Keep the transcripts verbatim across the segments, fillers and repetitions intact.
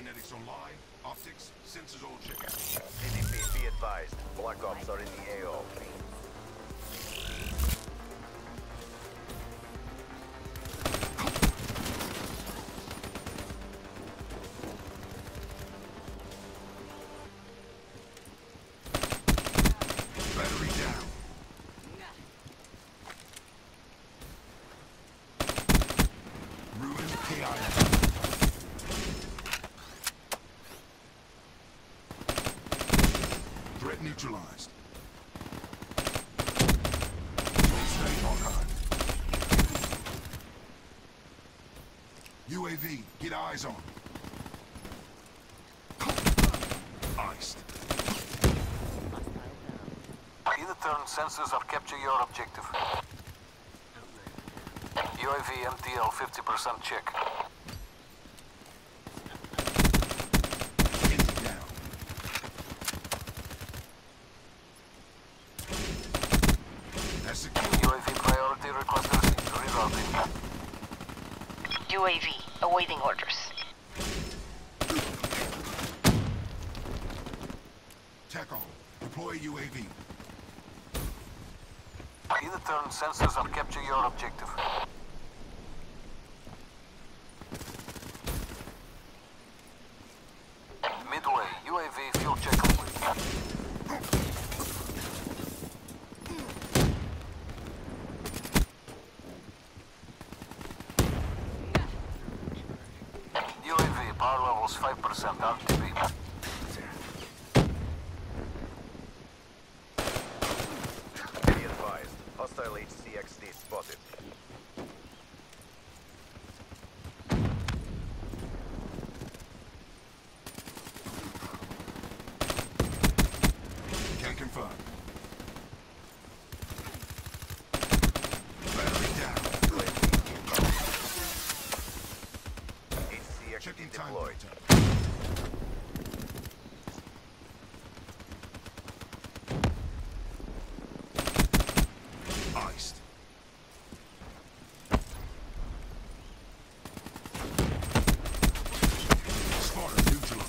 Cybernetics online. Optics, sensors all checking. C D P, be advised. Black Ops are in the A O. Battery down. Ruin K I A. Threat neutralized. Stay hard. U A V, get eyes on. Iced. Either turn sensors or capture your objective. U A V M T L fifty percent check. Engine down. That's secure. U A V priority request received. Rerouting. U A V, awaiting orders. TACOM, deploy U A V. Either turn sensors or capture your objective. Midway, U A V fuel check complete. U A V power levels five percent R T B. Be advised. Hostile H C X D spotted. Can confirm. Battery down. H C X D Checking time deployed. delta. Iced. Spartan neutralized.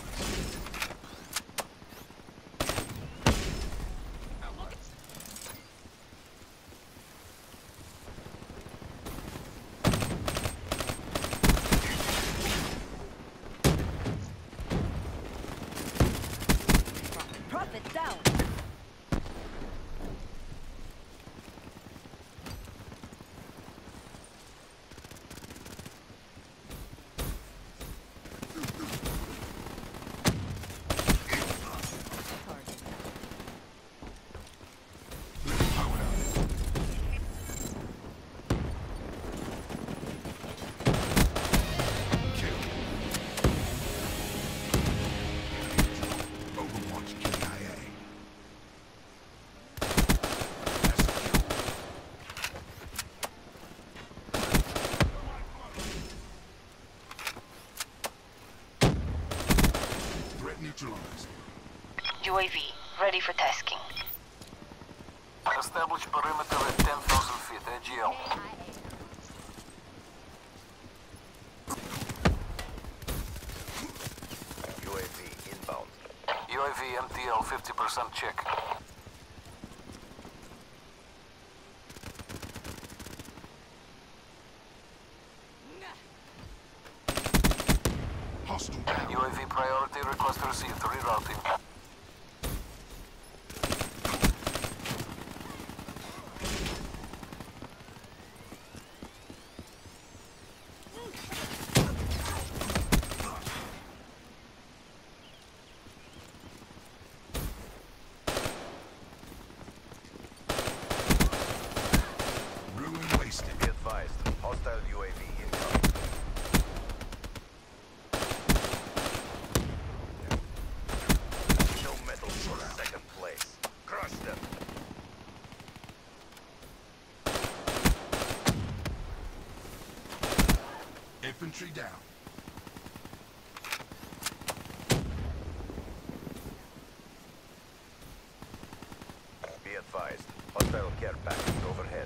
Prophet down. Powered up. Kill. Overwatch K I A. That's secure. Threat neutralized. U A V, ready for tasking. Establish perimeter at ten thousand feet, A G L. U A V inbound. U A V M T L fifty percent check. Hostile down. U A V priority request received. Rerouting. Ruin wasted. Be advised. Hostile U A V inbound. No metal for second place. Crush them. Infantry down. Be advised. Hostile care package overhead.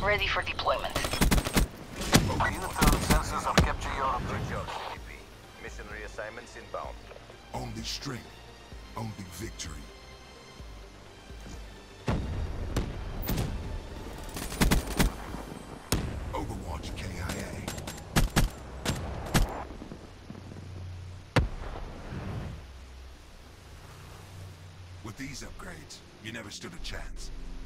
Ready for deployment. Unit and sensors have captured your Good objective. job, C D P. Mission reassignments inbound. Only strength. Only victory. Overwatch K I A. With these upgrades, you never stood a chance.